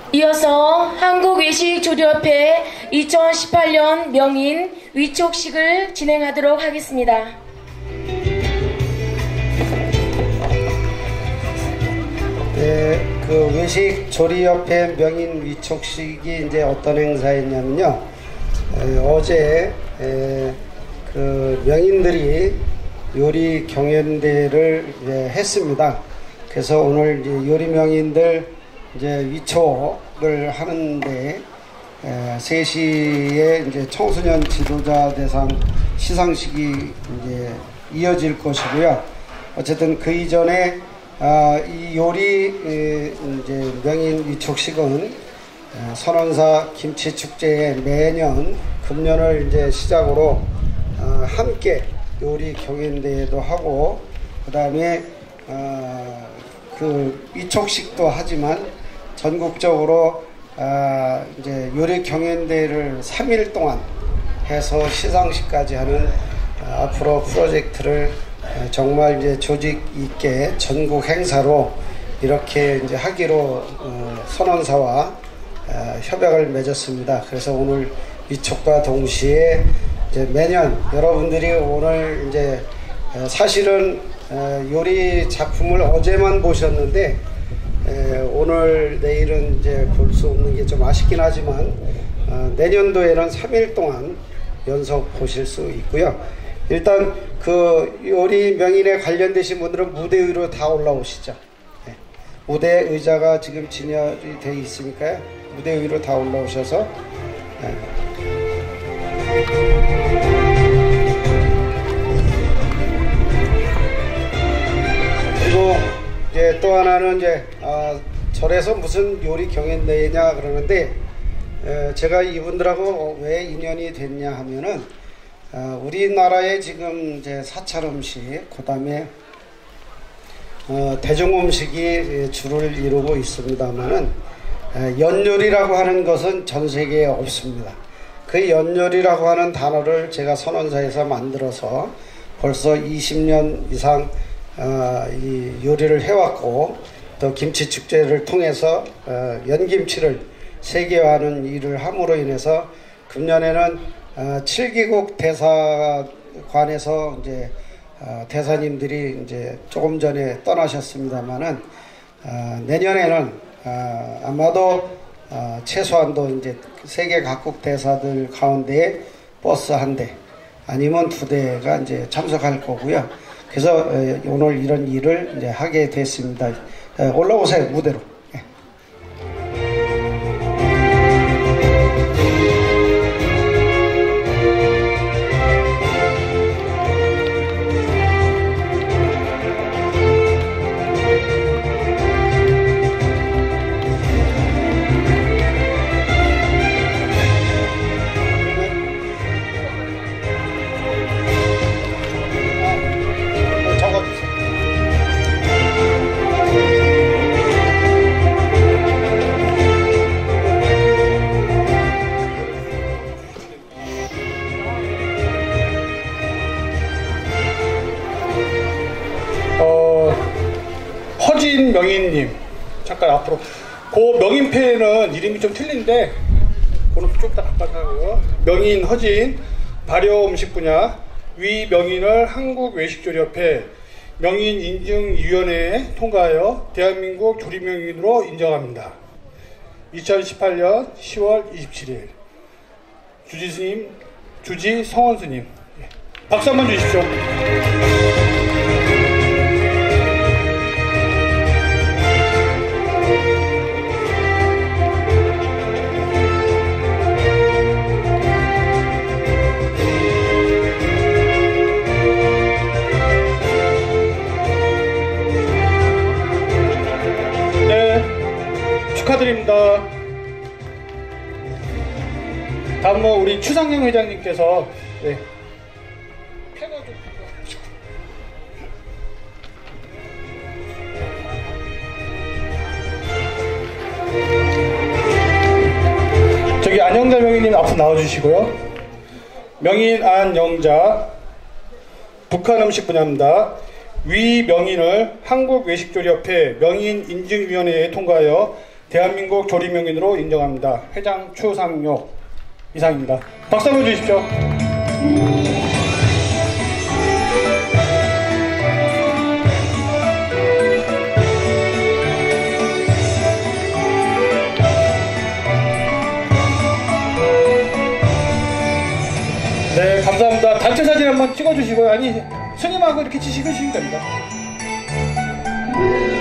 이어서 한국외식조리협회 2018년 명인 위촉식을 진행하도록 하겠습니다. 네, 그 외식조리협회 명인 위촉식이 이제 어떤 행사였냐면요. 어제 그 명인들이 요리 경연대회를 했습니다. 그래서 오늘 이제 요리 명인들 이제 위촉을 하는데 3시에 이제 청소년 지도자 대상 시상식이 이제 이어질 것이고요. 어쨌든 그 이전에 이 요리 이제 명인 위촉식은 선원사 김치축제에 매년 금년을 이제 시작으로 함께 요리 경연대회도 하고 그 다음에 그 위촉식도 하지만 전국적으로 이제 요리 경연대회를 3일 동안 해서 시상식까지 하는 앞으로 프로젝트를 정말 이제 조직 있게 전국 행사로 이렇게 이제 하기로 선원사와 협약을 맺었습니다. 그래서 오늘 위촉과 동시에 이제 매년 여러분들이 오늘 이제 사실은 요리 작품을 어제만 보셨는데 오늘 내일은 이제 볼 수 없는 게 좀 아쉽긴 하지만 내년도에는 3일 동안 연속 보실 수 있고요. 일단 그 요리 명인에 관련되신 분들은 무대 위로 다 올라오시죠. 네. 무대 의자가 지금 진열이 되어 있으니까요. 무대 위로 다 올라오셔서 그리고 이제 또 하나는 이제 절에서 무슨 요리 경연대회냐 그러는데 제가 이분들하고 왜 인연이 됐냐 하면은 우리나라에 지금 이제 사찰 음식, 그 다음에 대중 음식이 주를 이루고 있습니다만은 연요리라고 하는 것은 전 세계에 없습니다. 그 연요리라고 하는 단어를 제가 선원사에서 만들어서 벌써 20년 이상 이 요리를 해왔고 또 김치축제를 통해서 연김치를 세계화하는 일을 함으로 인해서 금년에는 7개국 대사관에서 이제 대사님들이 이제 조금 전에 떠나셨습니다만은 내년에는 아마도 최소한도 이제 세계 각국 대사들 가운데 버스 한 대 아니면 2대가 이제 참석할 거고요. 그래서 오늘 이런 일을 이제 하게 됐습니다. 올라오세요, 무대로. 허진 명인님 잠깐 앞으로. 그 명인패는 이름이 좀 틀린데 그거는 좀 더 바꿔서 명인 허진 발효 음식 분야 위 명인을 한국외식조리협회 명인인증위원회에 통과하여 대한민국 조리명인으로 인정합니다. 2018년 10월 27일 주지스님, 주지 성원스님 박수 한번 주십시오. 축하드립니다. 다음은 우리 추상영 회장님께서 패가 좀 저기 안영자 명인님 앞으로 나와주시고요. 명인 안영자 북한 음식 분야입니다. 위 명인을 한국외식조리협회 명인인증위원회에 통과하여 대한민국 조리명인으로 인정합니다. 회장 추상용 이상입니다. 박수 한번 주십시오. 네, 감사합니다. 단체 사진 한번 찍어주시고요. 아니, 스님하고 이렇게 찍으시면 됩니다.